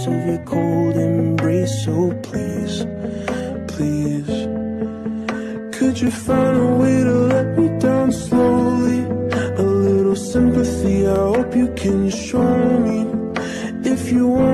of your cold embrace. So please, please, could you find a way to let me down slowly? A little sympathy, I hope you can show me. If you want